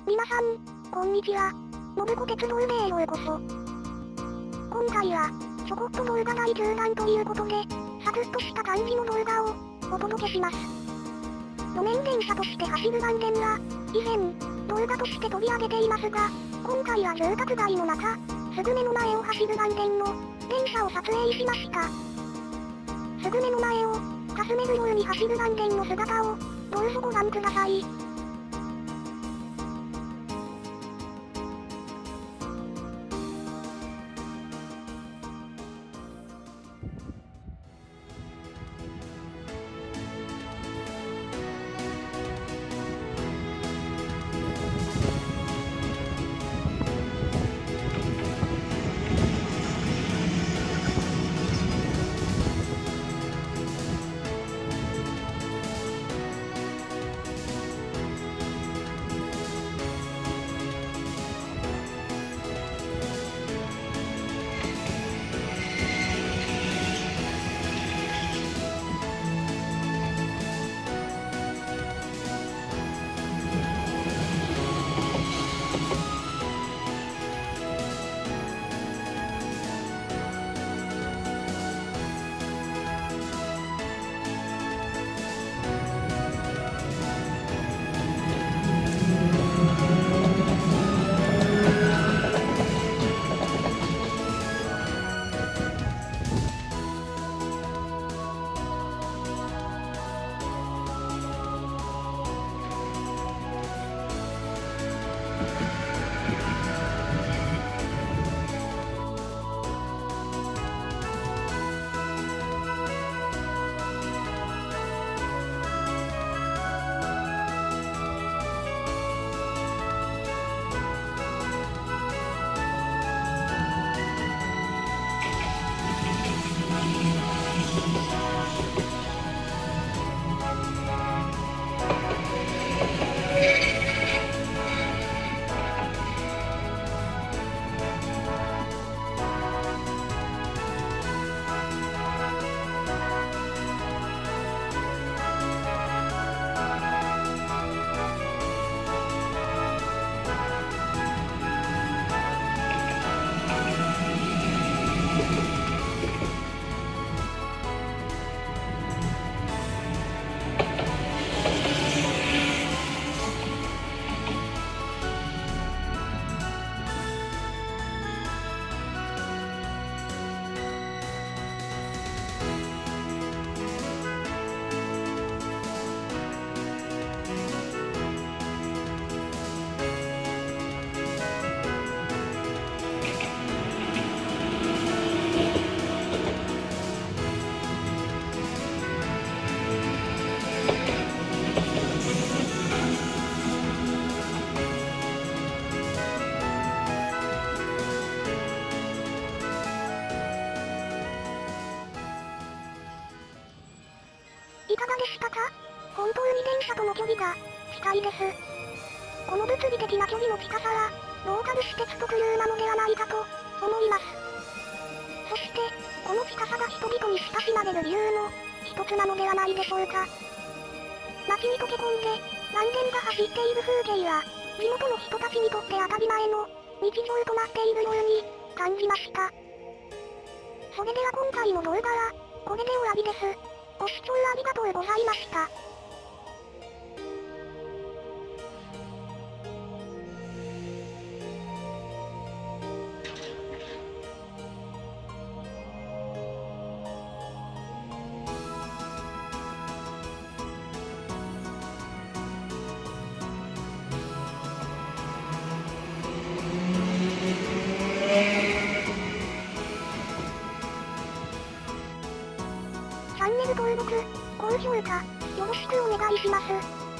皆さん、こんにちは。信子鉄道へようこそ。今回は、ちょこっと動画第9弾ということで、サクッとした感じの動画を、お届けします。路面電車として走る番電は、以前、動画として取り上げていますが、今回は住宅街の中、すぐ目の前を走る番電の、電車を撮影しました。すぐ目の前を、かすめるように走る番電の姿を、どうぞご覧ください。いかがでしたか？本当に電車との距離が近いです。この物理的な距離の近さは、ローカル私鉄特有なのではないかと思います。そして、この近さが人々に親しまれる理由の一つなのではないでしょうか。街に溶け込んで、番電が走っている風景は、地元の人たちにとって当たり前の日常となっているように感じました。それでは今回の動画は、これで終わりです。ご視聴ありがとうございました。チャンネル登録、高評価、よろしくお願いします。